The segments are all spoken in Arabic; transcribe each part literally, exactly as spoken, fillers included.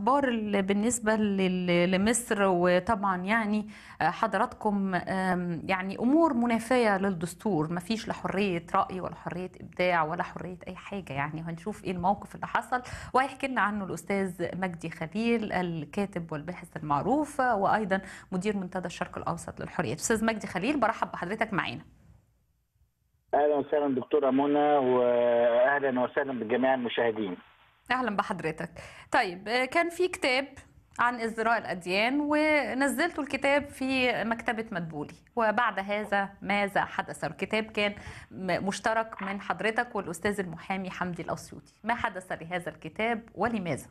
الأخبار اللي بالنسبة لل- لمصر، وطبعا يعني حضراتكم آم، يعني أمور منافية للدستور، مفيش لا حرية رأي ولا حرية إبداع ولا حرية أي حاجة يعني. وهنشوف إيه الموقف اللي حصل وهيحكي لنا عنه الأستاذ مجدي خليل، الكاتب والباحث المعروف وأيضا مدير منتدى الشرق الأوسط للحريات. أستاذ مجدي خليل، برحب بحضرتك معانا. اهلا وسهلا دكتوره منى، واهلا وسهلا بجميع المشاهدين. أهلا بحضرتك. طيب، آه، كان في كتاب عن ازدراء الأديان ونزلت الكتاب في مكتبة مدبولي، وبعد هذا ماذا حدث؟ الكتاب كان م- مشترك من حضرتك والأستاذ المحامي حمدي الأسيوطي. ما حدث لهذا الكتاب ولماذا؟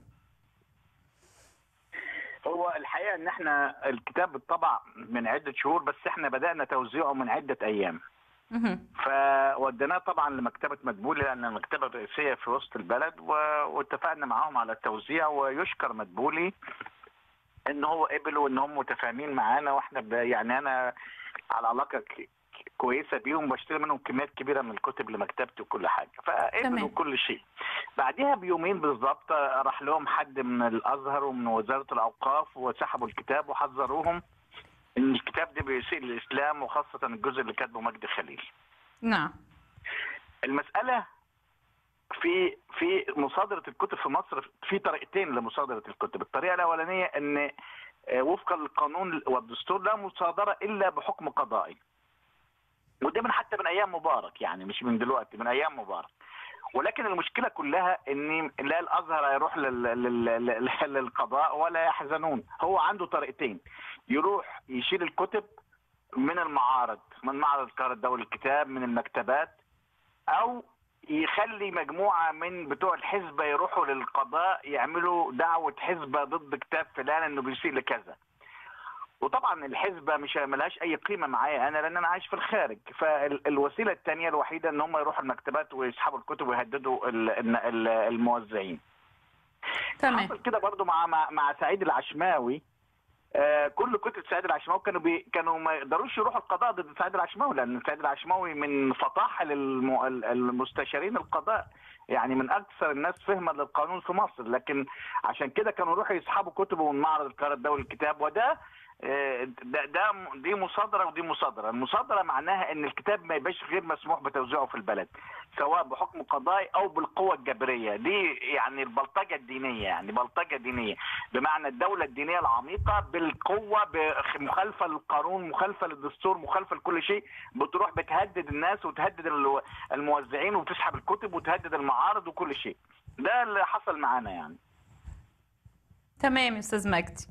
هو الحقيقه ان احنا الكتاب اتطبع من عده شهور، بس احنا بدانا توزيعه من عده ايام. مهم. فوديناه طبعا لمكتبه مدبولي لان المكتبه الرئيسيه في وسط البلد، و... واتفقنا معاهم على التوزيع. ويشكر مدبولي ان هو قبل وان هم متفاهمين معانا، واحنا ب... يعني انا على علاقه ك- كويسه بيهم، بشتري منهم كميات كبيره من الكتب لمكتبتي وكل حاجه، فقبلوا تمام. كل شيء. بعدها بيومين بالظبط راح لهم حد من الازهر ومن وزاره الاوقاف وسحبوا الكتاب وحذروهم ان الكتاب ده بيسيء للاسلام، وخاصه الجزء اللي كاتبه مجدي خليل. نعم. المساله في في مصادره الكتب في مصر في طريقتين لمصادره الكتب. الطريقه الاولانيه ان آه، وفقا للقانون والدستور لا مصادره الا بحكم قضائي، وده من حتى من ايام مبارك، يعني مش من دلوقتي، من ايام مبارك. ولكن المشكله كلها ان لا الازهر هيروح لل- لل- لل- للقضاء ولا يحزنون. هو عنده طريقتين: يروح يشيل الكتب من المعارض، من معرض القاهره الدولي للكتاب، من المكتبات، او يخلي مجموعه من بتوع الحزبه يروحوا للقضاء يعملوا دعوه حزبه ضد كتاب فلان انه بيسيء لكذا. وطبعا الحزبه مش ملهاش اي قيمه معايا انا لان انا عايش في الخارج. فالوسيله الثانيه الوحيده ان هم يروحوا المكتبات ويسحبوا الكتب ويهددوا ال- ال- الموزعين. تمام. حصل كده برضو مع مع, مع سعيد العشماوي. آه كل كتب سعيد العشماوي كانوا بي كانوا ما يقدروش يروحوا القضاء ضد سعيد العشماوي، لان سعيد العشماوي من فطاحل الم- المستشارين القضاء، يعني من اكثر الناس فهما للقانون في مصر. لكن عشان كده كانوا يروحوا يسحبوا كتبه من معرض القاهره الدولي للكتاب. وده آه، ده, ده دي مصادره ودي مصادره. المصادره معناها ان الكتاب ما يبقاش غير مسموح بتوزيعه في البلد، سواء بحكم قضائي او بالقوه الجبريه. دي يعني البلطجه الدينيه، يعني بلطجه دينيه بمعنى الدوله الدينيه العميقه بالقوه، مخالفه للقانون، مخالفه للدستور، مخالفه لكل شيء، بتروح بتهدد الناس وتهدد الو- الموزعين وتسحب الكتب وتهدد المعارض وكل شيء. ده اللي حصل معانا يعني. تمام يا أستاذ مجدي.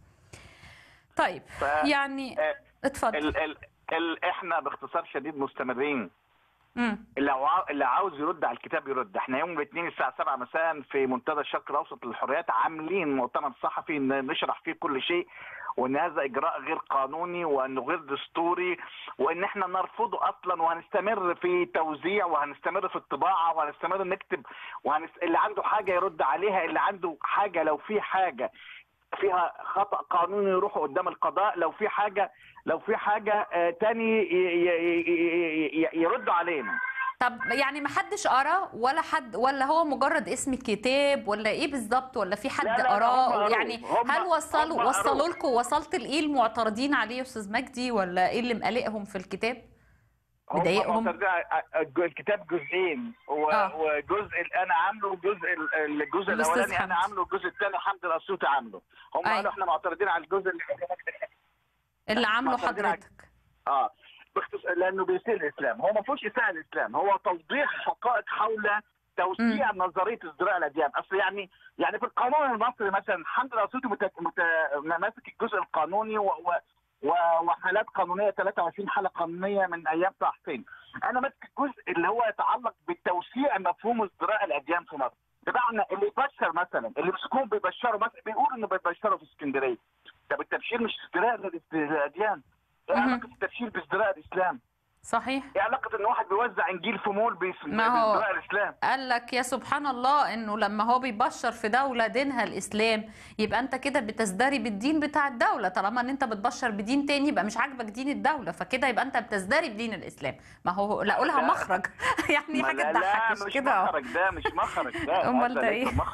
طيب، ف يعني آه، اتفضل. ال ال ال احنا باختصار شديد مستمرين. مم. اللي عاو- اللي عاوز يرد على الكتاب يرد. احنا يوم الاثنين الساعه سبعة مساء في منتدى الشرق الاوسط للحريات عاملين مؤتمر صحفي ن- نشرح فيه كل شيء، وان هذا اجراء غير قانوني وانه غير دستوري، وان احنا نرفضه اصلا، وهنستمر في توزيع وهنستمر في الطباعه وهنستمر نكتب. وهنس... اللي عنده حاجه يرد عليها، اللي عنده حاجه لو في حاجه فيها خطأ قانوني يروحوا قدام القضاء، لو في حاجه لو في حاجه آه، تاني ي- ي- ي- ي- يردوا علينا. طب يعني ما حدش قرا ولا حد، ولا هو مجرد اسم كتاب، ولا ايه بالظبط؟ ولا في لا حد لا لا هم قراه قروه. يعني؟ هم هل هم وصلوا قروه. وصلوا لكم، وصلت لايه المعترضين عليه يا استاذ مجدي؟ ولا ايه اللي مقلقهم في الكتاب هم مضايقهم؟ معترضين على- الكتاب جزئين، اه. و- وجزء انا عامله، الجزء الجزء الاستاذ الاولاني انا حمدي. عامله، الجزء الثاني حمدي الاسيوطي عامله. هم اي، قالوا احنا معترضين على الجزء اللي اللي احنا عامله معترضين على حضرتك. اه باختصار لانه بيسيء الاسلام. هو ما فيهوش اساءه الاسلام، هو توضيح حقائق حول توسيع امم. نظريه ازدراء الاديان. اصل يعني يعني في القانون المصري مثلا حمدي الاسيوطي مت... مت... ماسك الجزء القانوني و... و... و- وحالات قانونيه ثلاثة وعشرين حاله قانونيه من ايام طه حسين. انا ماسك الجزء اللي هو يتعلق بالتوسيع مفهوم ازدراء الاديان في مصر. بمعنى اللي يبشر مثلا، اللي مسكون بيبشروا مثلا، بيقولوا انه بيبشروا في اسكندريه. طب التبشير مش ازدراء لل- للاديان؟ ايه علاقه امم. التبشير بازدراء الاسلام؟ صحيح. ايه علاقه ان واحد بيوزع انجيل في مول بيس- ما هو بازدراء الاسلام؟ قال لك يا سبحان الله انه لما هو بيبشر في دولة دينها الاسلام، يبقى انت كده بتزدري بالدين بتاع الدولة. طالما ان انت بتبشر بدين تاني يبقى مش عاجبك دين الدولة، فكده يبقى انت بتزدري بدين الاسلام. ما هو لا قولها لا مخرج يعني ما حاجة لا لا تضحك، مش مش كده؟ مخرج، ده مش مخرج، ده امال هذا ده ليس ايه؟ مخرج.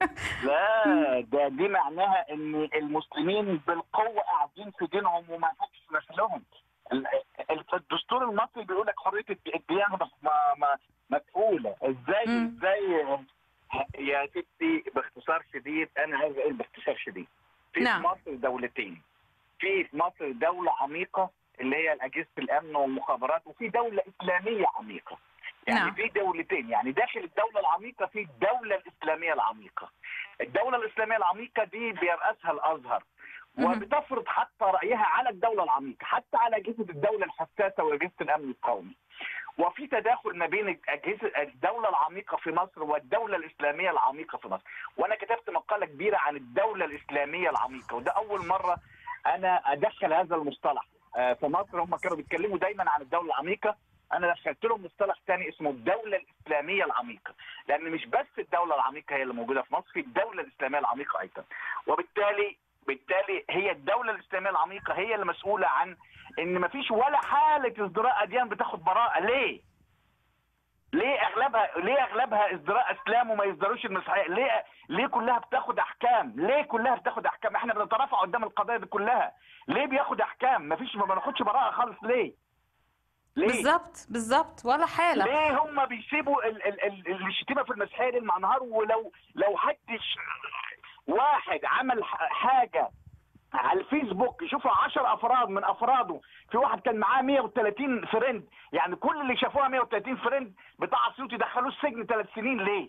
لا، ده دي معناها ان المسلمين بالقوه قاعدين في دينهم وما حدش مثلهم. ال- ال- الدستور المصري بيقول لك حريه الد- الديانه بس ما ما مسؤوله. ازاي مم. ازاي يا ستي؟ باختصار شديد، انا عايز اقول باختصار شديد، في في نعم. مصر دولتين. في في مصر دوله عميقه اللي هي اجهزه الامن والمخابرات، وفي دوله اسلاميه عميقه. يعني نعم. في دولتين، يعني داخل الدوله العميقه في الدوله الاسلاميه العميقه. الدوله الاسلاميه العميقه دي بيرأسها الازهر، مهم. وبتفرض حتى رايها على الدوله العميقه، حتى على اجهزه الدوله الحساسه واجهزه الامن القومي. وفي تداخل ما بين اجهزه الدوله العميقه في مصر والدوله الاسلاميه العميقه في مصر. وانا كتبت مقاله كبيره عن الدوله الاسلاميه العميقه، وده اول مره انا ادخل هذا المصطلح. آه، في مصر هم كانوا بيتكلموا دايما عن الدوله العميقه، انا دخلت لهم مصطلح ثاني اسمه الدوله الاسلاميه العميقه، لان مش بس الدوله العميقه هي اللي موجوده في مصر، في الدوله الاسلاميه العميقه ايضا. وبالتالي بالتالي هي الدوله الاسلاميه العميقه هي اللي مسؤوله عن ان مفيش ولا حاله ازدراء اديان بتاخد براءه. ليه؟ ليه اغلبها ليه اغلبها ازدراء اسلام وما يصدروش المسيحيه؟ ليه ليه كلها بتاخد احكام؟ ليه كلها بتاخد احكام؟ احنا بنترافع قدام القضايا دي كلها. ليه بياخد احكام؟ مفيش، ما بناخدش براءه خالص. ليه؟ ليه؟ بالظبط بالظبط، ولا حالة. ليه هم بيسيبوا ال- ال- ال- الشتيمه في المسيحيه ليل مع نهار؟ ولو لو حدش واحد عمل ح- حاجه على الفيسبوك يشوفها عشرة افراد من افراده، في واحد كان معاه مية وتلاتين فريند، يعني كل اللي شافوها مية وتلاتين فريند بتاع اسيوط يدخلوه السجن ثلاث سنين. ليه؟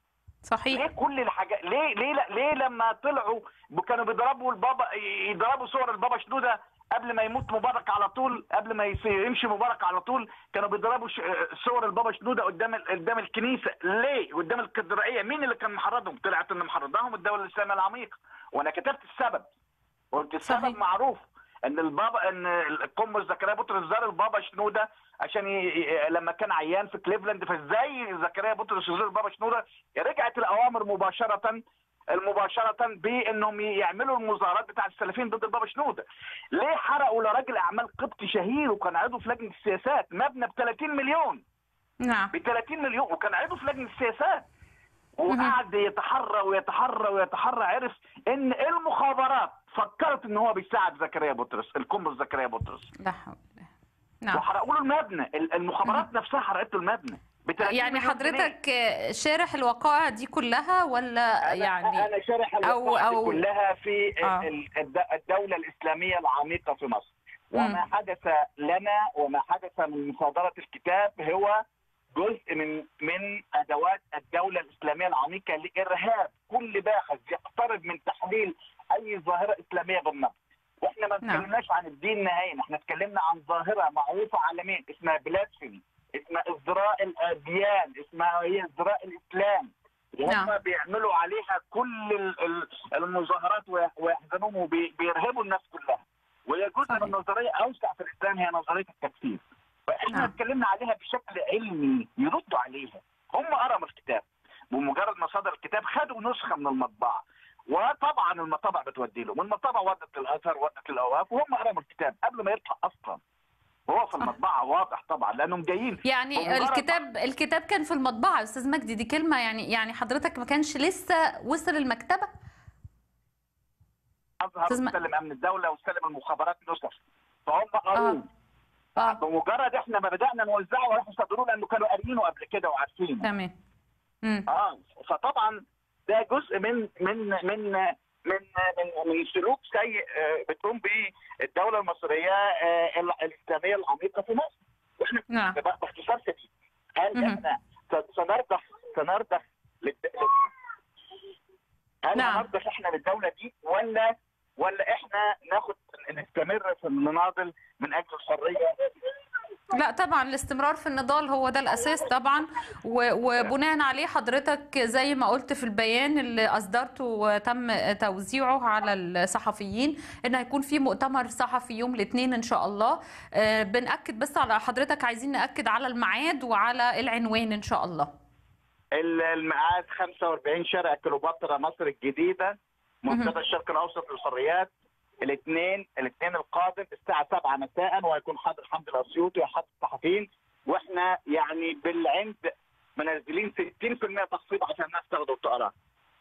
ليه صحيح. كل الحاجات؟ ليه ليه لا ليه لما طلعوا كانوا بيضربوا البابا، يضربوا صور البابا شنوده قبل ما يموت مبارك على طول، قبل ما يس- يمشي مبارك على طول، كانوا بيضربوا ش- صور البابا شنوده قدام ال- قدام الكنيسه. ليه؟ قدام الكاتدرائيه. مين اللي كان محرضهم؟ طلعت ان محرضاهم الدوله الاسلاميه العميقه. وانا كتبت السبب، قلت السبب صحيح. معروف، ان البابا ان القمص زكريا بطرس زار البابا شنوده عشان ي... ي- لما كان عيان في كليفلاند. فازاي زكريا بطرس يزور البابا شنوده؟ رجعت الاوامر مباشره المباشره بانهم يعملوا المظاهرات بتاع السلفيين ضد البابا شنوده. ليه حرقوا لراجل اعمال قبطي شهير وكان عضو في لجنه السياسات مبنى ب ثلاثين مليون، نعم. ب ثلاثين مليون، وكان عضو في لجنه السياسات، مهم. وقعد يتحرى ويتحرى ويتحرى، عرف ان المخابرات فكرت ان هو بيساعد زكريا بطرس، القنبل زكريا بطرس، لا حول ولا قوة. نعم. وحرقوا له المبنى. ال- المخابرات مهم. نفسها حرقت له المبنى ب ثلاثين يعني مليون جنيه. حضرتك شارح الوقائع دي كلها ولا انا يعني؟ انا شارح او الوقائع دي او كلها في ال- اه ال- الد- الدوله الاسلاميه العميقه في مصر. وما امم حدث لنا وما حدث من مصادره الكتاب هو جزء من من ادوات الدوله الاسلاميه العميقه لارهاب كل باحث يقترب من تحليل اي ظاهره اسلاميه بالنقد. واحنا ما نعم. اتكلمناش عن الدين نهائيا، احنا اتكلمنا عن ظاهره معروفه عالميا اسمها بلاسفيمي، اسمها ازدراء الاديان، اسمها هي ازدراء الاسلام. نعم. وهم بيعملوا عليها كل ال- ال- المظاهرات وي- ويحزنون وبيرهبوا الناس كلها. وهي جزء صحيح. من نظريه اوسع في الاسلام، هي نظريه التكفير. فاحنا نعم. اتكلمنا عليها بشكل علمي يردوا عليها. هم قرأوا الكتاب، بمجرد ما صدر الكتاب خدوا نسخه من المطبعه، وطبعا المطابع بتودي له، والمطابع ودت للازهر ودت للاوقاف، وهم قرأوا الكتاب قبل ما يطلع اصلا. وهو في صح. المطبعه واضح طبعا لانهم جايين يعني بمجرد ما الكتاب الكتاب كان في المطبعة يا استاذ مجدي، دي كلمة يعني يعني حضرتك ما كانش لسه وصل المكتبة؟ اظهر استاذ م... وسلم امن الدوله وسلم المخابرات نسخ، فهم اه قروه. اه بمجرد احنا ما بدانا نوزعه وراحوا صدروه لانه كانوا قاريينه قبل كده وعارفينه. تمام. امم اه فطبعا ده جزء من من من من من, من سلوك سيء آه، بتقوم به الدوله المصريه آه، الاسلاميه العميقه في مصر. واحنا نعم. باختصار شديد هل مهم. احنا سنرضخ سنرضخ للد... هل نعم. هنرضخ احنا للدوله دي ولا ولا احنا ناخد نستمر في النضال من اجل الحريه؟ لا طبعا الاستمرار في النضال هو ده الأساس طبعا، و- وبناء عليه حضرتك زي ما قلت في البيان اللي أصدرته وتم توزيعه على الصحفيين إن هيكون في مؤتمر صحفي يوم الاثنين إن شاء الله. آه، بنأكد بس على حضرتك، عايزين نأكد على الميعاد وعلى العنوان إن شاء الله. الميعاد خمسة وأربعين شارع كليوباترا مصر الجديدة، منتدى مهم. الشرق الاوسط للحريات، الاثنين الاثنين القادم الساعه سبعة مساء، وهيكون حاضر حمد الاسيوطي وحاضر الصحفيين. واحنا يعني بالعند منزلين ستين بالمئة تخفيض عشان الناس تاخد وتقرا.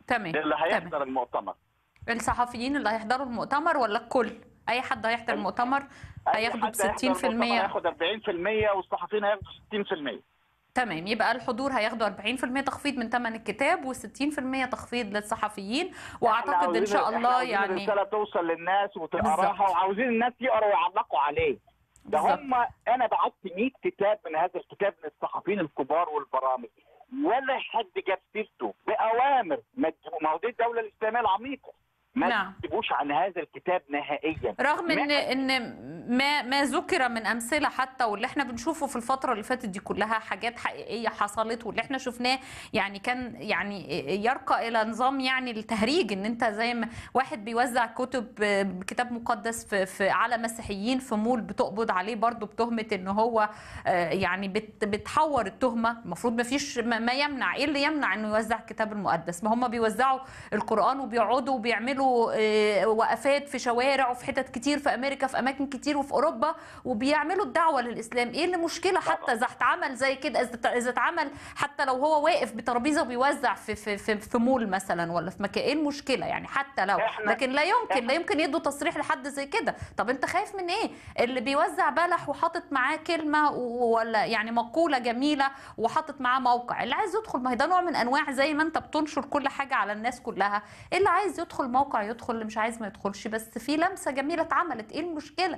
تمام اللي هيحضر تمام. المؤتمر. الصحفيين اللي هيحضروا المؤتمر ولا الكل؟ اي حد هيحضر المؤتمر هياخدوا ب ستين في المية؟ هياخد أربعين في المية والصحفيين هياخدوا ستين في المية. تمام، يبقى الحضور هياخدوا أربعين في المية تخفيض من ثمن الكتاب و60% تخفيض للصحفيين، واعتقد ان شاء الله يعني الرساله توصل للناس وتقراها، وعاوزين الناس يقروا ويعلقوا عليه. ده هم انا بعت مية كتاب من هذا الكتاب للصحفيين الكبار والبرامج، ولا حد جاب سيرته باوامر. ما هو دي الدوله الاسلاميه العميقه، ما نعم. تكتبوش عن هذا الكتاب نهائيا، رغم ان ان ما ما ذكر من امثله حتى، واللي احنا بنشوفه في الفتره اللي فاتت دي كلها حاجات حقيقيه حصلت، واللي احنا شفناه يعني كان يعني يرقى الى نظام يعني التهريج، ان انت زي ما واحد بيوزع كتب كتاب مقدس في, في على مسيحيين في مول، بتقبض عليه برضو بتهمه ان هو يعني بت بتحور التهمه. المفروض ما فيش ما يمنع، ايه اللي يمنع انه يوزع الكتاب المقدس؟ ما هم بيوزعوا القران وبيقعدوا وبيعملوا وقفات في شوارع وفي حتت كتير في امريكا، في اماكن كتير وفي اوروبا، وبيعملوا الدعوه للاسلام. ايه اللي مشكله حتى اذا اتعمل زي كده، اذا اتعمل حتى لو هو واقف بترابيزه وبيوزع في في في, في مول مثلا ولا في مكان، ايه المشكله يعني حتى لو؟ لكن لا يمكن لا يمكن يدوا تصريح لحد زي كده. طب انت خايف من ايه؟ اللي بيوزع بلح وحاطط معاه كلمه ولا يعني مقوله جميله وحاطط معاه موقع، اللي عايز يدخل، ما هي ده نوع من انواع زي ما انت بتنشر كل حاجه على الناس كلها، اللي عايز يدخل موقع يدخل، اللي مش عايز ما يدخلش، بس في لمسه جميله اتعملت، ايه المشكله؟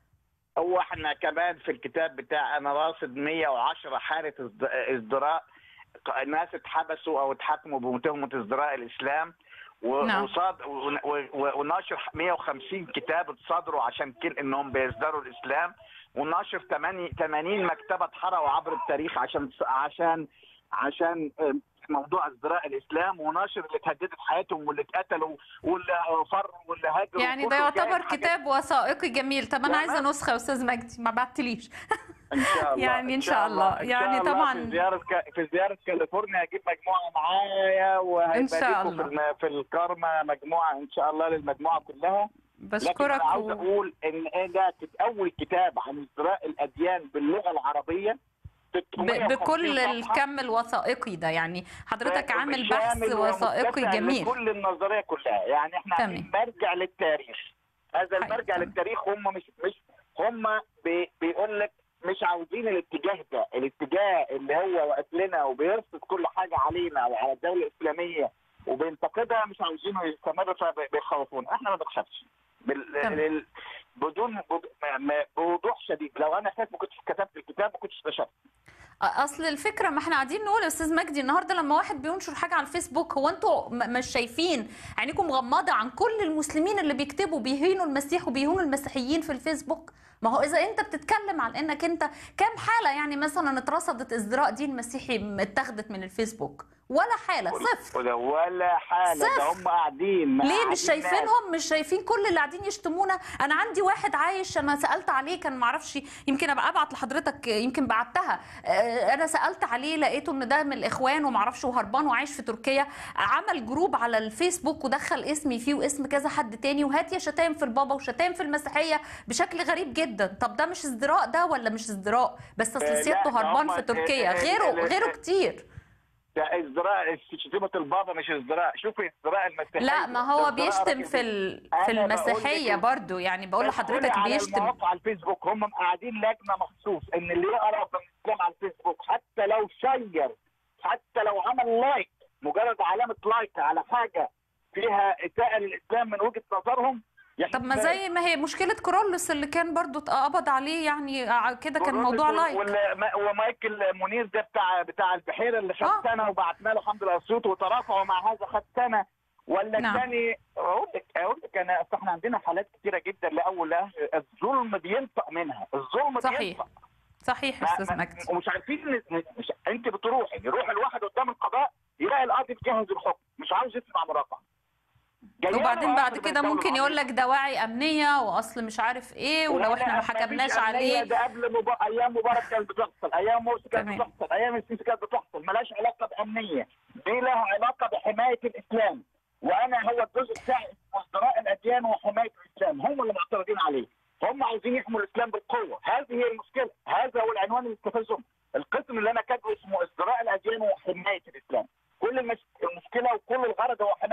هو احنا كمان في الكتاب بتاع انا راصد مية وعشرة حاله ازدراء، ناس اتحبسوا او اتحكموا بتهمه ازدراء الاسلام، وصاد وناشر مية وخمسين كتاب اتصدروا عشان كل انهم بيزدروا الاسلام، وناشر ثمانين مكتبه اتحرقوا عبر التاريخ عشان عشان عشان موضوع ازدراء الاسلام، وناشر اللي اتهددت حياتهم واللي اتقتلوا واللي فروا واللي هاجروا. يعني ده يعتبر كتاب وثائقي جميل. طب انا عايزه نسخه يا استاذ مجدي، ما بعتليش. ان شاء الله يعني ان شاء الله يعني طبعا في زياره في زياره كاليفورنيا هجيب مجموعه معايا، وهيبقى لكم في في الكارما مجموعه ان شاء الله للمجموعه كلها. بشكرك. لكن انا عاوز اقول ان ده اول كتاب عن ازدراء الاديان باللغه العربيه بكل الكم الوثائقي ده، يعني حضرتك عامل بحث وثائقي جميل كل النظريه كلها. يعني احنا عايزين مرجع للتاريخ، هذا المرجع للتاريخ. هم مش مش هم بي بيقول لك مش عاوزين الاتجاه ده، الاتجاه اللي هو واقف لنا وبيرصد كل حاجه علينا وعلى الدوله الاسلاميه وبينتقدها، مش عاوزينه يستمر، فبيخوفونا. احنا ما بنخافش بال... بدون بوضوح شديد. لو انا خايف ما كنتش كتبت الكتاب، ما كنتش نشرت. اصل الفكره، ما احنا قاعدين نقول يا استاذ مجدي النهارده لما واحد بينشر حاجه على الفيسبوك، هو انتوا مش شايفين عينيكم مغمضه عن كل المسلمين اللي بيكتبوا بيهينوا المسيح وبيهينوا المسيحيين في الفيسبوك؟ ما هو اذا انت بتتكلم عن انك انت كام حاله يعني مثلا اترصدت ازدراء دين مسيحي اتاخدت من الفيسبوك؟ ولا حاله، صفر ولا حاله. ده هم قاعدين ليه مش شايفينهم؟ مش شايفين كل اللي قاعدين يشتمونا؟ انا عندي واحد عايش، انا سالت عليه، كان معرفش، يمكن ابقى ابعت لحضرتك، يمكن بعتها، انا سالت عليه لقيته ان ده من الاخوان ومعرفش وهربان وعايش في تركيا، عمل جروب على الفيسبوك ودخل اسمي فيه واسم كذا حد تاني، وهات يا شتايم في البابا وشتايم في المسيحيه بشكل غريب جدا. طب ده مش ازدراء ده ولا مش ازدراء؟ بس اصل سيادته هربان في تركيا، غيره غيره كتير. ده ازدراء شتيمه البابا مش ازدراء. شوفي ازدراء المسيحيه، لا ما هو بيشتم في في المسيحيه برضو، يعني بقول لحضرتك بيشتم على على الفيسبوك. هم قاعدين لجنه مخصوص ان اللي يقرا في الاسلام على الفيسبوك، حتى لو شير، حتى لو عمل لايك، مجرد علامه لايك على حاجه فيها اساءه للاسلام من وجهه نظرهم. طب ما زي ما هي مشكله كورولوس اللي كان برضو اتقبض عليه، يعني كده كان موضوع لايك. ومايكل منير ده بتاع بتاع البحيره اللي خد آه. سنه وبعتنا له الحمد لله الصوت وترافعوا مع هذا خد سنه. ولا الثاني نعم. اقول لك اقول لك انا احنا عندنا حالات كثيره جدا لاول الظلم بينطق منها، الظلم صحيح. بينطق. صحيح يا استاذ مجدي. ومش عارفين مش انت بتروحي يروح الواحد قدام القضاء يلاقي القاضي بيجهز الحكم، مش عاوز يسمع مراقبه. وبعدين بعد كده ممكن يقول لك دواعي امنيه واصل مش عارف ايه، ولو احنا ما حكمناش عليه. ده قبل مبا... ايام مبارك كانت بتحصل، ايام مرسي كانت بتحصل، ايام السيسي كانت بتحصل، مالهاش علاقه بامنيه، دي لها علاقه بحمايه الاسلام. وانا هو الجزء بتاعي ازدراء الاديان وحمايه الاسلام هم اللي معترضين عليه. هم عاوزين يحموا الاسلام بالقوه، هذه هي المشكله، هذا هو العنوان اللي استفزهم. القسم اللي انا كاتبه اسمه ازدراء الاديان وحمايه الاسلام. كل المشكله وكل الغرض هو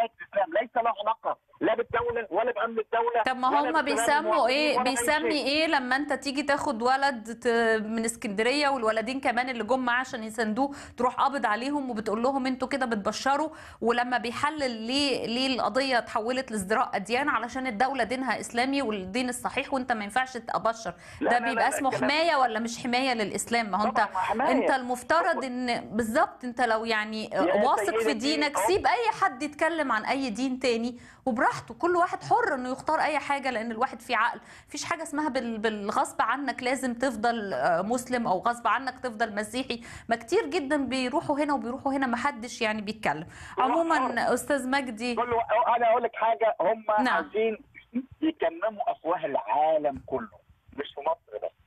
ولا ولا بامن الدوله. طب ما هم بيسموا ايه بيسمي ايه لما انت تيجي تاخد ولد من اسكندريه والولدين كمان اللي جم معاه عشان يساندوه تروح قابض عليهم وبتقول لهم انتوا كده بتبشروا، ولما بيحلل ليه ليه القضيه اتحولت لازدراء اديان علشان الدوله دينها اسلامي والدين الصحيح وانت ما ينفعش تابشر، ده بيبقى اسمه حمايه ولا مش حمايه للاسلام؟ ما هو انت انت المفترض ان بالظبط انت لو يعني واثق في دينك سيب اي حد يتكلم عن اي دين تاني وبراحته، كل واحد حر انه يختار اي حاجه لان الواحد فيه عقل، مفيش حاجه اسمها بالغصب عنك لازم تفضل مسلم او غصب عنك تفضل مسيحي، ما كتير جدا بيروحوا هنا وبيروحوا هنا ما حدش يعني بيتكلم. عموما استاذ مجدي انا اقول لك حاجه، هم نعم. عايزين يكمموا افواه العالم كله مش في مصر بس.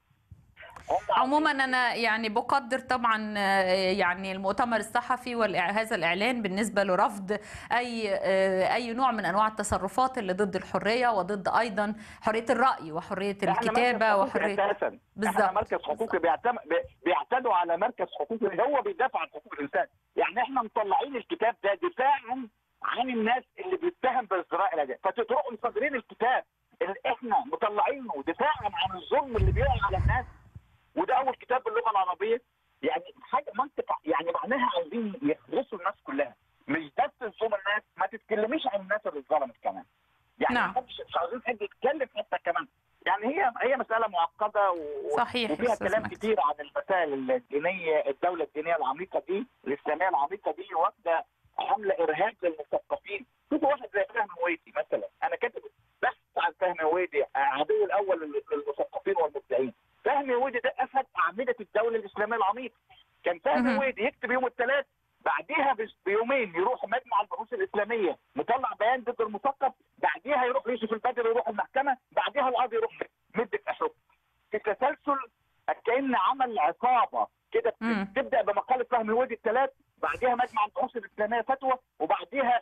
عموما انا يعني بقدر طبعا يعني المؤتمر الصحفي وهذا الاعلان بالنسبه لرفض اي اي نوع من انواع التصرفات اللي ضد الحريه وضد ايضا حريه الراي وحريه الكتابه وحريه اساسا بالظبط مركز حقوقي بيعتدوا على مركز حقوقي هو بيدافع عن حقوق الانسان. يعني احنا مطلعين الكتاب ده دفاعا عن الناس اللي بيتهم بازدراء الاداء، فتروحوا مصدرين الكتاب اللي احنا مطلعينه دفاعا عن الظلم اللي بيقع على الناس، وده اول كتاب باللغه العربيه. يعني حاجه منطق، يعني معناها عايزين يخلصوا الناس كلها مش بس تظلم الناس، ما تتكلميش عن الناس اللي اتظلمت كمان. يعني نعم. مش عايزين حد يتكلم حتى كمان. يعني هي هي مساله معقده و... صحيح وفيها كلام كتير عن المسائل الدينيه، الدوله الدينيه العميقه دي، الاسلاميه العميقه دي واخده حمله ارهاب للمثقفين. شوفوا واحد زي فهمي هويدي مثلا، انا كاتب بحث عن فهمي هويدي عدو الاول للمثقفين والمبدعين. فهمي هويدي ده اسد اعمده الدوله الاسلاميه العميقه. كان فهمي هويدي يكتب يوم الثلاث بعديها بيومين يروح مجمع البحوث الاسلاميه مطلع بيان ضد المثقف، بعديها يروح يوسف البدري يروح المحكمه، بعديها القاضي يروح مدة حكم. في تسلسل كأن عمل عصابه كده، تبدا بمقاله فهمي هويدي الثلاث، بعديها مجمع البحوث الاسلاميه فتوى، وبعديها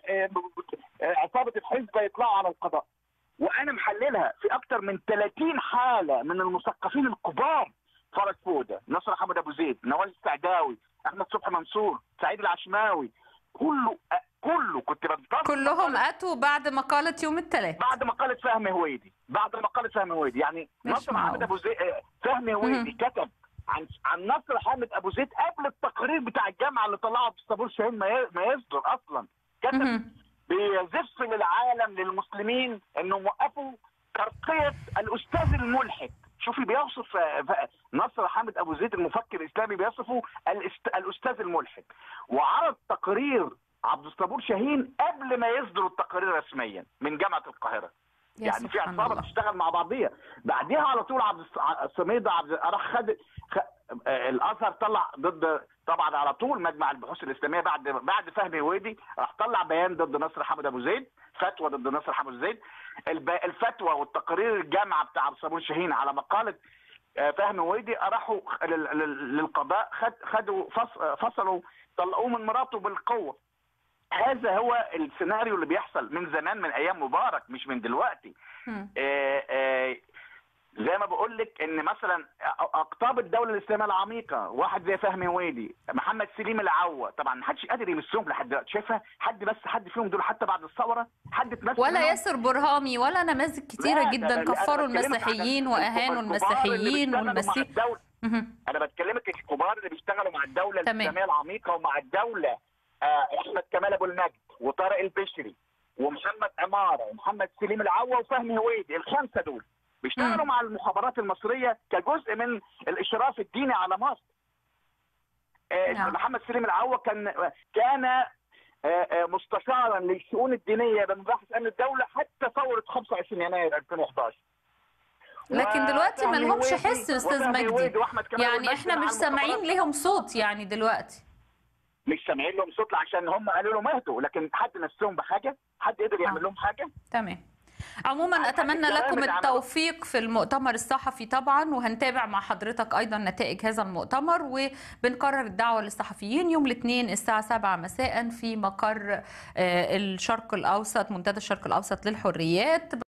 عصابه الحزب يطلعوا على القضاء. وانا محللها في اكثر من ثلاثين حاله من المثقفين الكبار، فرج فوده، نصر حمد ابو زيد، نوال السعداوي، احمد صبحي منصور، سعيد العشماوي، كله كله كنت بنطلع كلهم اتوا بعد مقاله يوم الثلاث، بعد مقاله فهمي هويدي، بعد مقاله فهمي هويدي. يعني نصر حمد ابو زيد، فهمي هويدي كتب عن عن نصر حامد ابو زيد قبل التقرير بتاع الجامعه اللي طلعه عبد الصبور شاهين ما يصدر اصلا. كتب بيزف للعالم للمسلمين انهم وقفوا ترقيه الاستاذ الملحد. شوفي بيوصف نصر حامد ابو زيد المفكر الاسلامي بيصفه الاستاذ الملحد، وعرض تقرير عبد الصبور شاهين قبل ما يصدروا التقرير رسميا من جامعه القاهره. يعني في عصابه بتشتغل مع بعضيها. بعديها على طول عبد الصميد عبد راح خد خ... الازهر طلع ضد، طبعا على طول مجمع البحوث الاسلاميه بعد بعد فهمي هويدي راح طلع بيان ضد نصر حامد ابو زيد، فتوى ضد نصر حامد ابو زيد. الفتوى والتقرير الجامعه بتاع عبد الصبور شاهين على مقاله فهمي هويدي راحوا للقضاء، خد خدوا فصلوا طلقوه من مراته بالقوه. هذا هو السيناريو اللي بيحصل من زمان، من ايام مبارك مش من دلوقتي. آآ آآ زي ما بقول لك ان مثلا اقطاب الدوله الاسلاميه العميقه، واحد زي فهمي هويدي، محمد سليم العوا، طبعا ما حدش قادر يمسهم لحد دلوقتي. شايفه حد بس حد فيهم دول حتى بعد الثوره حد اتمسك ولا ياسر برهامي ولا نماذج كتيره جدا كفروا المسيحيين واهانوا المسيحيين والمسيح. انا بتكلمك الكبار اللي بيشتغلوا مع الدوله الاسلاميه العميقه ومع الدوله، احمد كمال ابو المجد وطارق البشري ومحمد عماره ومحمد سليم العوا وفهمي هويدي، الخمسه دول بيشتغلوا مع المخابرات المصريه كجزء من الاشراف الديني على مصر. نعم. محمد سليم العوا كان كان مستشارا للشؤون الدينيه بمباحث امن الدوله حتى ثوره خمسة وعشرين يناير ألفين وإحدى عشر. لكن دلوقتي ما لهمش حس استاذ مجدي، يعني احنا مش سامعين لهم صوت يعني دلوقتي. مش سامعين لهم صوت عشان هم قالوا لهم اهدوا، لكن حد نفسهم بحاجه، حد قدر يعمل لهم حاجه. تمام. عموما اتمنى لكم التوفيق في المؤتمر الصحفي طبعا، وهنتابع مع حضرتك ايضا نتائج هذا المؤتمر، وبنكرر الدعوه للصحفيين يوم الاثنين الساعه سبعة مساء في مقر الشرق الاوسط، منتدى الشرق الاوسط للحريات.